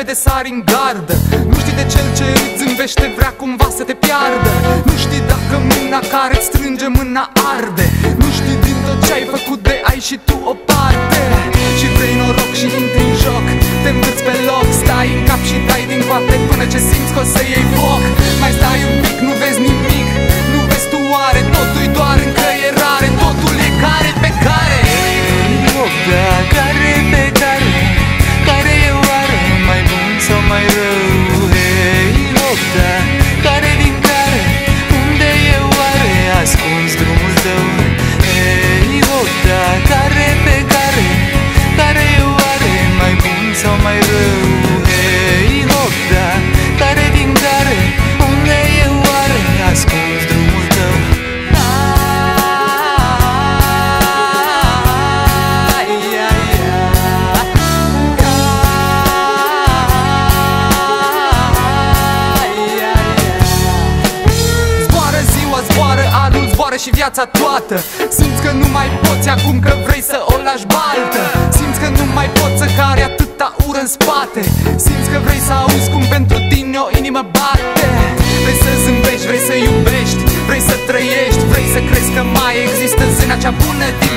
de sari în gardă. Nu știi de cel ce îți zâmbește vrea cumva să te piardă. Nu știi dacă mâna care îți strânge mâna arde. Nu știi din tot ce ai făcut de ai și tu o parte. Și vrei noroc și intri în joc, te învârți pe loc, stai în cap și dai din coate până ce simți că o să iei foc. Mai stai un pic, nu vezi nimic, nu vezi tu oare, totul-i doar în căierare, totul e care pe care. Da, care pe care, care e oare mai bun sau mai rău? Hei, lupta, care din care, unde e oare ascuns drumul tău? Hei, lupta, care pe care, care e oare mai bun sau mai rău? Hei, lupta, care din care, unde e oare ascuns drumul tău? Și viața toată simți că nu mai poți acum că vrei să o lași baltă. Simți că nu mai poți să cari atâta ură în spate. Simți că vrei să auzi cum pentru tine o inimă bate. Vrei să zâmbești, vrei să iubești, vrei să trăiești, vrei să crezi că mai există zâna cea bună din